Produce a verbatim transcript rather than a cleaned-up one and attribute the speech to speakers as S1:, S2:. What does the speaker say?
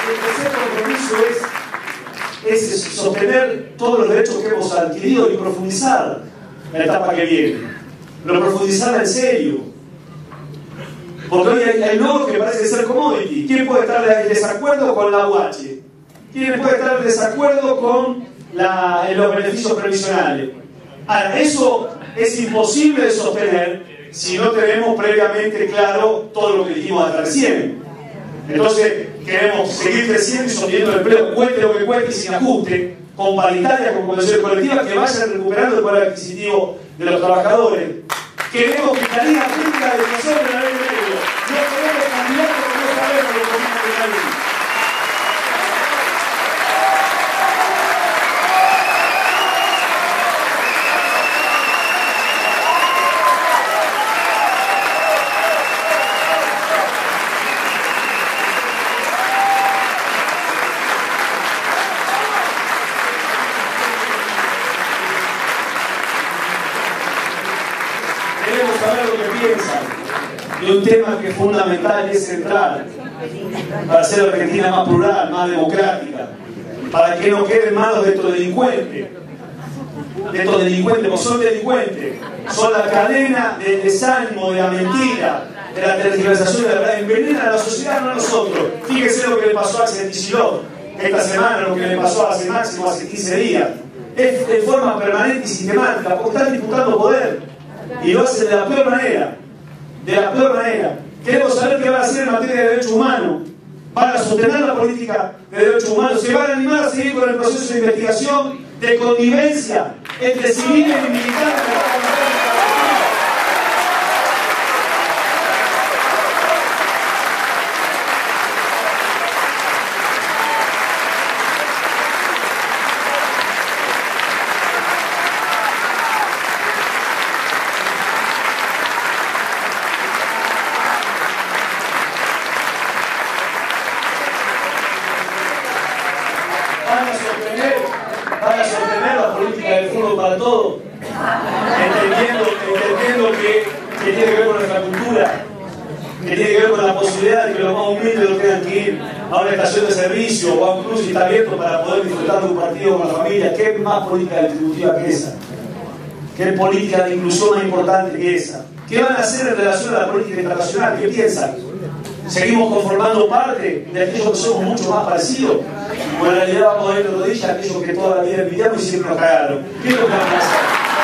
S1: el tercer compromiso es, es sostener todos los derechos que hemos adquirido y profundizar en la etapa que viene. Pero profundizarla en serio. Porque hoy hay, hay logros que parecen ser commodity. ¿Quién puede estar en desacuerdo con la U H? ¿Quién puede estar en desacuerdo con la, los beneficios previsionales? Ahora, eso es imposible de sostener si no tenemos previamente claro todo lo que dijimos hasta recién. Entonces, queremos seguir creciendo y sosteniendo el empleo, cueste lo que cueste y sin ajuste, con paritaria, con convenciones colectivas que vayan recuperando el poder adquisitivo de los trabajadores. Queremos que la línea pública de educación de la ley de medio. No queremos candidatos que no sabemos lo que opina de la ley. De un tema que es fundamental y es central para hacer la Argentina más plural, más democrática, para que no quede en manos de estos delincuentes, de estos delincuentes, porque son delincuentes, son la cadena del desánimo, de la mentira, de la tergiversación de la verdad, envenenan a la sociedad, no a nosotros. Fíjense lo que le pasó a Axel Kicillof esta semana, lo que le pasó hace máximo, hace quince días. Es de forma permanente y sistemática, porque están disputando poder y lo hacen de la peor manera. De la peor manera. Queremos saber qué van a hacer en materia de derechos humanos. Van a sostener la política de derechos humanos. Se van a animar a seguir con el proceso de investigación de connivencia entre civiles y militares. Para todo, entendiendo, entendiendo que, que tiene que ver con nuestra cultura, que tiene que ver con la posibilidad de que los más humildes no tengan que ir a una estación de servicio o a un cruce y está abierto para poder disfrutar de un partido con la familia. ¿Qué más política distributiva que esa? ¿Qué política de inclusión más importante que esa? ¿Qué van a hacer en relación a la política internacional? ¿Qué piensan? ¿Seguimos conformando parte de aquellos que somos mucho más parecidos? ¿O en realidad vamos a ir de rodillas a aquellos que toda la vida envidiamos y siempre nos cagaron? ¿Qué es lo que van a hacer?